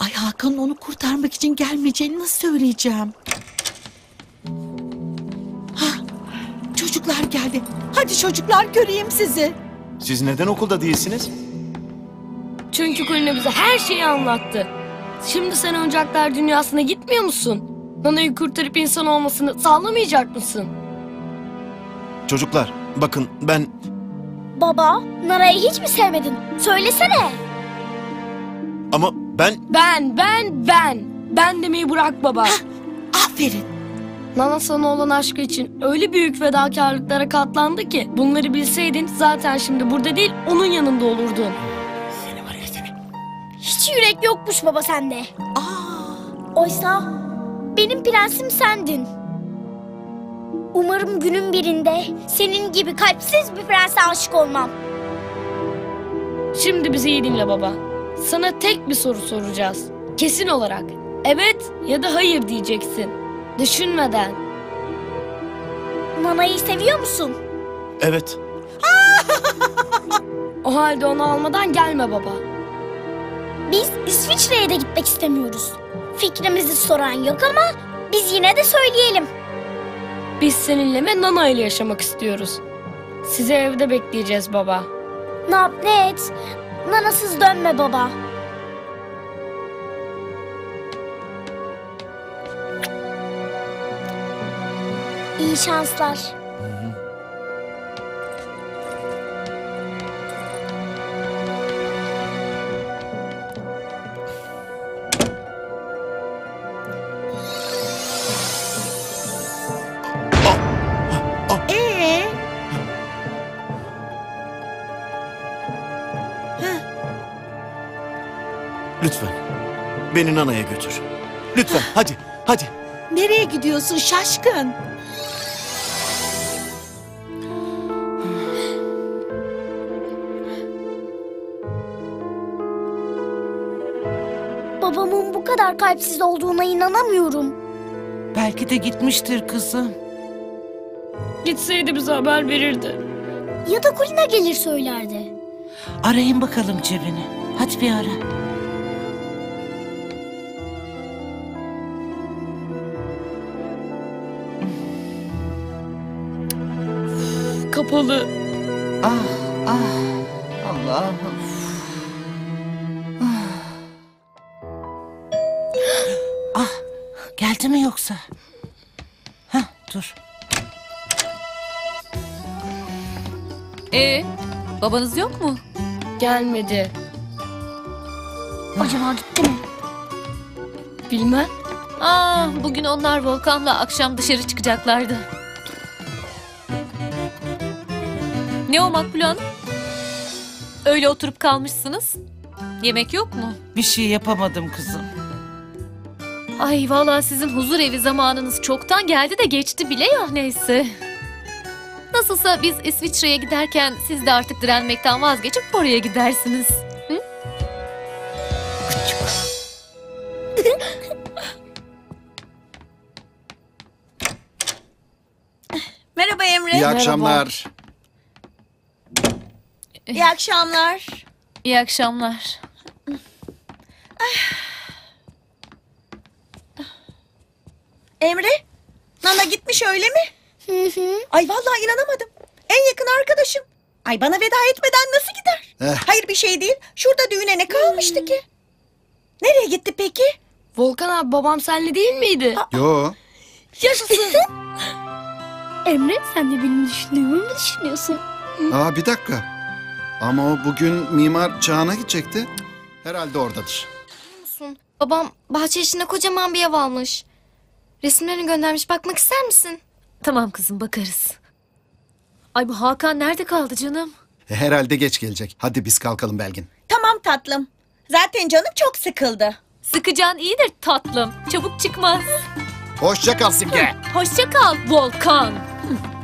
Ay Hakan'ın onu kurtarmak için gelmeyeceğini nasıl söyleyeceğim? Hah, çocuklar geldi. Hadi çocuklar göreyim sizi. Siz neden okulda değilsiniz? Çünkü Kulina bize her şeyi anlattı. Şimdi sen oyuncaklar dünyasına gitmiyor musun? Nana'yı kurtarıp insan olmasını sağlamayacak mısın? Çocuklar bakın ben... Baba, Nara'yı hiç mi sevmedin? Söylesene. Ama ben... Ben demeyi bırak baba. Aferin. Nana sana olan aşkı için öyle büyük fedakarlıklara katlandı ki bunları bilseydin zaten şimdi burada değil onun yanında olurdun. Seni var ya seni. Hiç yürek yokmuş baba sende. Oysa benim prensim sendin. Umarım günün birinde senin gibi kalpsiz bir prense aşık olmam. Şimdi bizi iyi dinle baba. Sana tek bir soru soracağız. Kesin olarak evet ya da hayır diyeceksin. Düşünmeden. Nana'yı seviyor musun? Evet. O halde onu almadan gelme baba. Biz İsviçre'ye de gitmek istemiyoruz. Fikrimizi soran yok ama biz yine de söyleyelim. Biz seninle ve Nana ile yaşamak istiyoruz. Sizi evde bekleyeceğiz baba. Ne yap ne et. Nana'sız dönme baba. İyi şanslar. Lütfen. Beni Nana'ya götür. Lütfen hadi hadi. Nereye gidiyorsun şaşkın? Babamın bu kadar kalpsiz olduğuna inanamıyorum. Belki de gitmiştir kızım. Gitseydi bize haber verirdi. Ya da Kulina gelir söylerdi. Arayın bakalım cebini. Hadi bir ara. Kapalı. Ah Allah'ım. Geldi mi yoksa? Hah, dur. Babanız yok mu? Gelmedi. Acaba gitti mi? Bilmem. Bugün onlar Volkan'la akşam dışarı çıkacaklardı. Ne o Makbule Hanım? Öyle oturup kalmışsınız. Yemek yok mu? Bir şey yapamadım kızım. Ay vallahi sizin huzur evi zamanınız çoktan geldi de geçti bile ya neyse. Nasılsa biz İsviçre'ye giderken siz de artık direnmekten vazgeçip oraya gidersiniz. Hı? Merhaba Emre. İyi akşamlar. İyi akşamlar. İyi akşamlar. Emre, Nana gitmiş öyle mi? Ay vallahi inanamadım. En yakın arkadaşım. Ay bana veda etmeden nasıl gider? Hayır bir şey değil. Şurada düğüne ne kalmıştı ki? Nereye gitti peki? Volkan abi babam senle değil miydi? Yo. Yaşasın. Emre sen de benim düşündüğümü mü düşünüyorsun? Bir dakika. Ama o bugün Mimar Çağan'a gidecekti. Herhalde oradadır. Babam bahçe içinde kocaman bir ev almış. Resimlerini göndermiş. Bakmak ister misin? Tamam kızım bakarız. Ay bu Hakan nerede kaldı canım? Herhalde geç gelecek. Hadi biz kalkalım Belgin. Tamam tatlım. Zaten canım çok sıkıldı. Sıkıcan iyidir tatlım. Çabuk çıkmaz. Hoşça kal Simge. Hoşça kal Volkan.